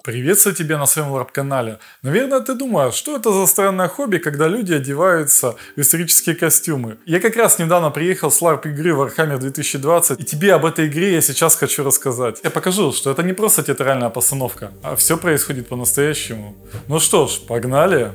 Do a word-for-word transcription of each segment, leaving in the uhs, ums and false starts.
Приветствую тебя на своем ларп-канале. Наверное, ты думаешь, что это за странное хобби, когда люди одеваются в исторические костюмы. Я как раз недавно приехал с ларп-игры Warhammer две тысячи двадцать, и тебе об этой игре я сейчас хочу рассказать. Я покажу, что это не просто театральная постановка, а все происходит по-настоящему. Ну что ж, погнали!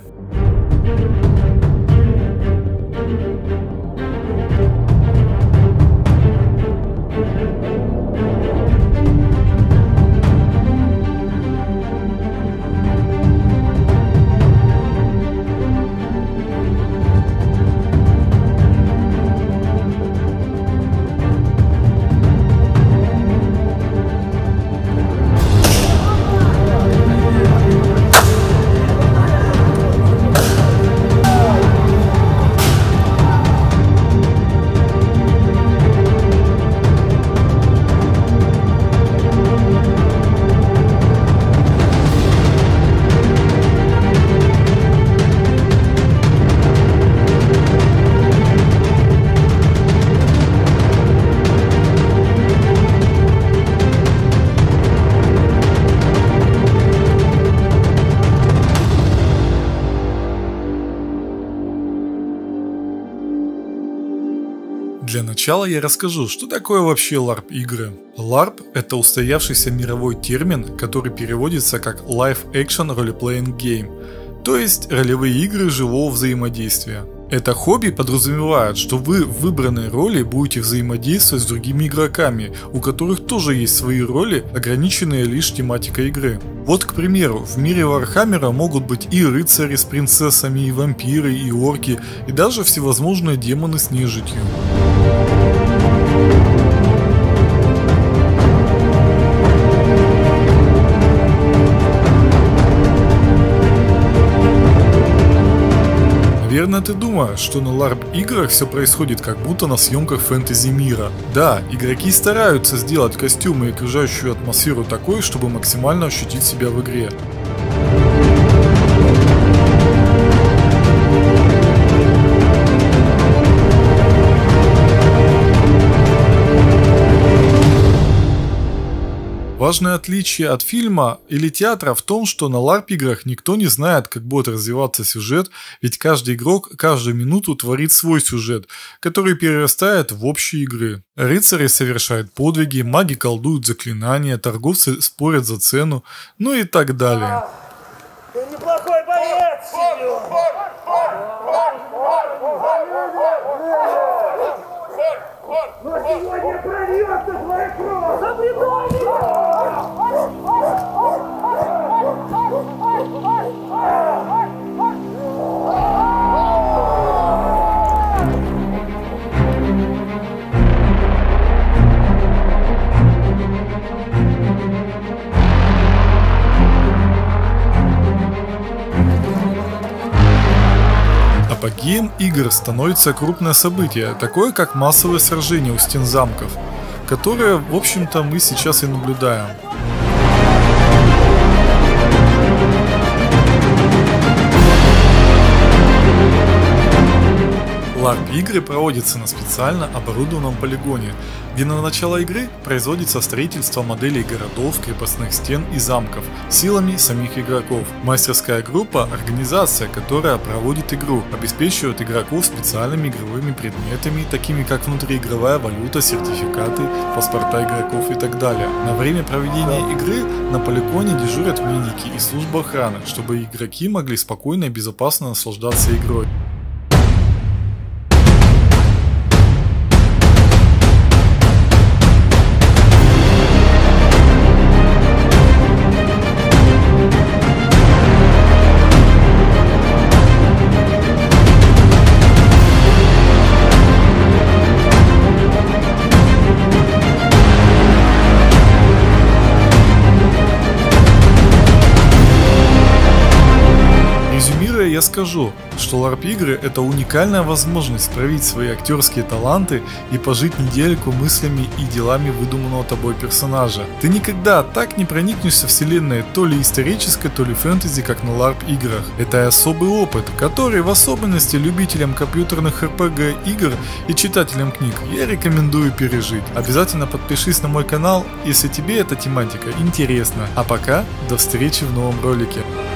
Для начала я расскажу, что такое вообще ларп-игры. ларп – это устоявшийся мировой термин, который переводится как Live Action Role-Playing Game, то есть ролевые игры живого взаимодействия. Это хобби подразумевает, что вы в выбранной роли будете взаимодействовать с другими игроками, у которых тоже есть свои роли, ограниченные лишь тематикой игры. Вот, к примеру, в мире Вархаммера могут быть и рыцари с принцессами, и вампиры, и орки, и даже всевозможные демоны с нежитью. Наверное, ты думаешь, что на ларп-играх все происходит как будто на съемках фэнтези мира. Да, игроки стараются сделать костюмы и окружающую атмосферу такой, чтобы максимально ощутить себя в игре. Важное отличие от фильма или театра в том, что на ларп-играх никто не знает, как будет развиваться сюжет, ведь каждый игрок каждую минуту творит свой сюжет, который перерастает в общие игры. Рыцари совершают подвиги, маги колдуют заклинания, торговцы спорят за цену, ну и так далее. Ты неплохой боец, сеньор! Но сегодня прольется твоя кровь! Забредали! Апогеем игр становится крупное событие, такое как массовые сражения у стен замков, которые, в общем-то, мы сейчас и наблюдаем. Ларп-игры проводятся на специально оборудованном полигоне, где на начало игры производится строительство моделей городов, крепостных стен и замков силами самих игроков. Мастерская группа – организация, которая проводит игру, обеспечивает игроков специальными игровыми предметами, такими как внутриигровая валюта, сертификаты, паспорта игроков и так далее. На время проведения игры на полигоне дежурят медики и служба охраны, чтобы игроки могли спокойно и безопасно наслаждаться игрой. я скажу, что ларп-игры — это уникальная возможность проявить свои актерские таланты и пожить недельку мыслями и делами выдуманного тобой персонажа. Ты никогда так не проникнешься вселенной то ли исторической, то ли фэнтези, как на ларп-играх. Это особый опыт, который в особенности любителям компьютерных эр пи джи игр и читателям книг я рекомендую пережить. Обязательно подпишись на мой канал, если тебе эта тематика интересна. А пока, до встречи в новом ролике.